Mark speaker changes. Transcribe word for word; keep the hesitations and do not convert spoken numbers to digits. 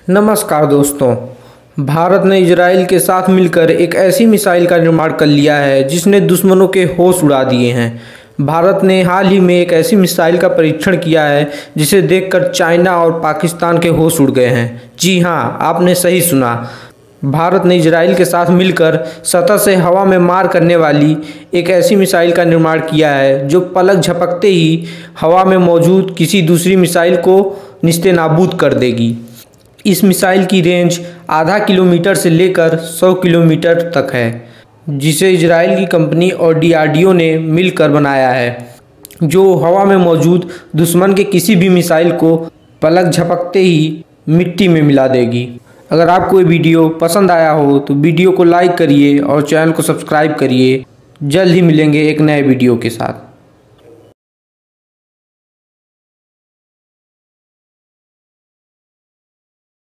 Speaker 1: नमस्कार दोस्तों। भारत ने इजराइल के साथ मिलकर एक ऐसी मिसाइल का निर्माण कर लिया है जिसने दुश्मनों के होश उड़ा दिए हैं। भारत ने हाल ही में एक ऐसी मिसाइल का परीक्षण किया है जिसे देखकर चाइना और पाकिस्तान के होश उड़ गए हैं। जी हाँ, आपने सही सुना। भारत ने इजराइल के साथ मिलकर सतह से हवा में मार करने वाली एक ऐसी मिसाइल का निर्माण किया है जो पलक झपकते ही हवा में मौजूद किसी दूसरी मिसाइल को निस्तेनाबूद कर देगी। इस मिसाइल की रेंज आधा किलोमीटर से लेकर सौ किलोमीटर तक है, जिसे इजराइल की कंपनी और डी आर डी ओ ने मिलकर बनाया है, जो हवा में मौजूद दुश्मन के किसी भी मिसाइल को पलक झपकते ही मिट्टी में मिला देगी। अगर आपको ये वीडियो पसंद आया हो तो वीडियो को लाइक करिए और चैनल को सब्सक्राइब करिए। जल्द ही मिलेंगे एक नए वीडियो के साथ।